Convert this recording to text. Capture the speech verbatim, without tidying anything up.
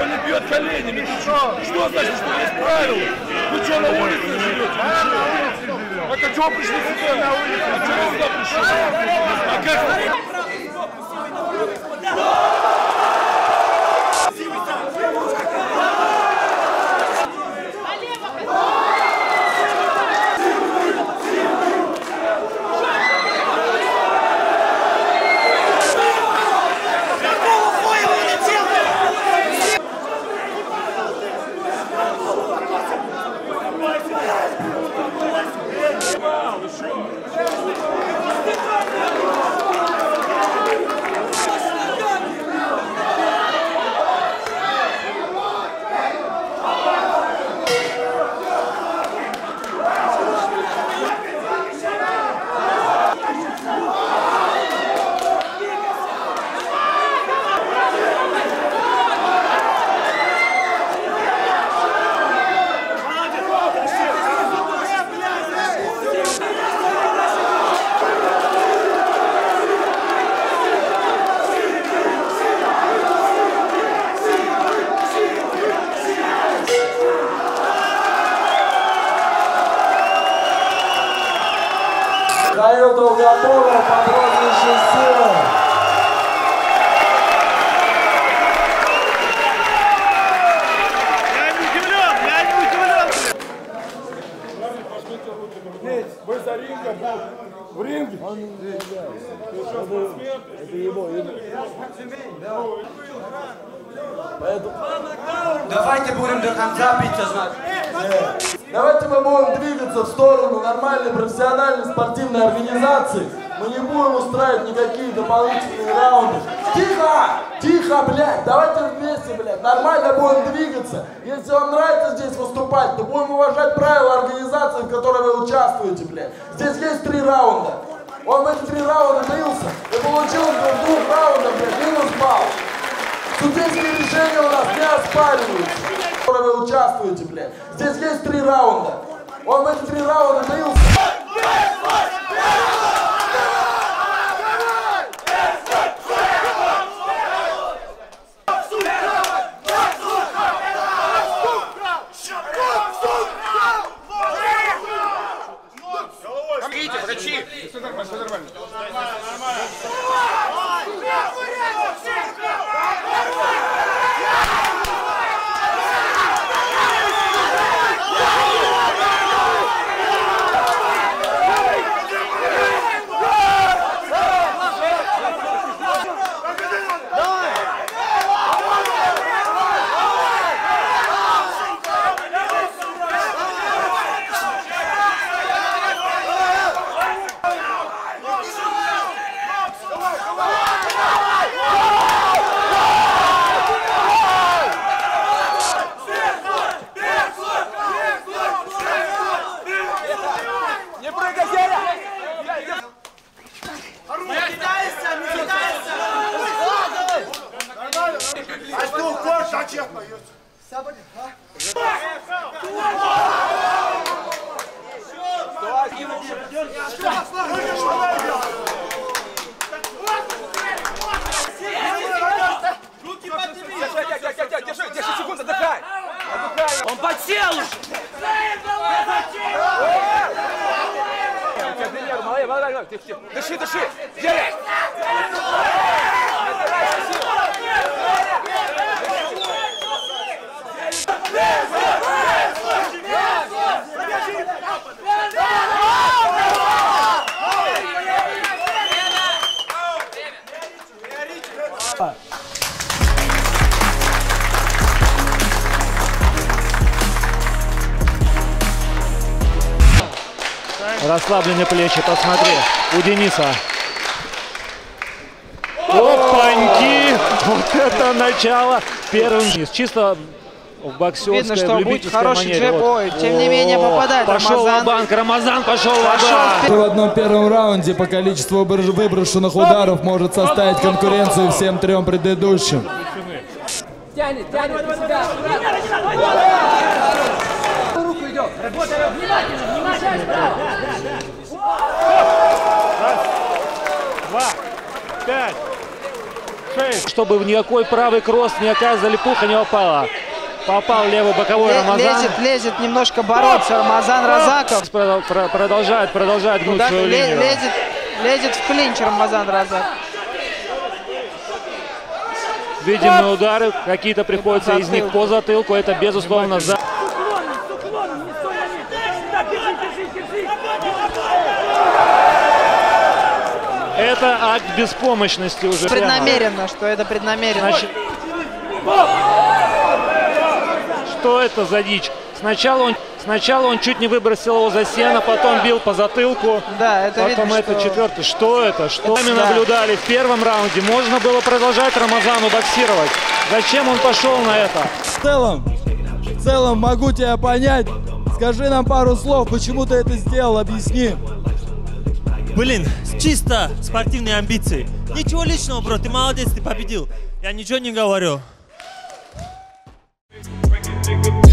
никто не бьет коленями. Что? Что значит, что есть правила? Вы что, на улице живете? А как чего пришли сюда? На улице. А чего сюда пришли? А как? Михаил Долгополов, подробнейшие силы. Я не удивлен, я не удивлен. Вы за рингом, в ринге. Это его, Давайте будем до конца биться, значит. Давайте мы будем двигаться в сторону нормальной профессиональной спортивной организации. Мы не будем устраивать никакие дополнительные раунды. Тихо! Тихо, блядь! Давайте вместе, блядь, нормально будем двигаться. Если вам нравится здесь выступать, то будем уважать правила организации, в которой вы участвуете, блядь. Здесь есть три раунда. Он в эти три раунда дрился и получил в двух раундах, блядь, минус балл. Судейские решения у нас не оспариваются, в которой вы участвуете, блядь. Здесь есть три раунда. Он в эти три раунда дрился. Видите, врачи! Все нормально, все нормально. Он подсел уже! Дыши, дыши! Держи! Расслаблены плечи, посмотри, у Дениса. Опаньки! Вот это начало! Первым вниз. Чисто в боксерской, видно, что будет хороший манере. джеб-бой. Вот. Тем не менее попадает пошел Рамазан. ва-банк, Рамазан пошел Пошел ва-банк. В одном первом раунде по количеству выброшенных ударов может составить конкуренцию всем трем предыдущим. Тянет, тянет на себя. Руку идет. Работай внимательно, внимательно. Справа. Раз, два, пять, Чтобы в никакой правый кросс, никакая залипуха не попала. Попал левый боковой Ле- Рамазан. Лезет, лезет немножко бороться Рамазан Разаков. Продолжает, продолжает гнуть Куда свою ле- линию. лезет, лезет в клинч Рамазан Разаков. Видимые удары, какие-то приходятся из них по затылку. Это, безусловно, за... Это акт беспомощности уже. Преднамеренно, что это преднамеренно. Значит, что это за дичь? Сначала он, сначала он чуть не выбросил его за сено, потом бил по затылку. Да, это потом видно, это что... четвертый. Что это? Что мы Да. наблюдали в первом раунде? Можно было продолжать Рамазану боксировать. Зачем он пошел на это? В целом, в целом могу тебя понять. Скажи нам пару слов, почему ты это сделал, объясни. Блин, чисто спортивные амбиции. Ничего личного, бро, ты молодец, ты победил. Я ничего не говорю.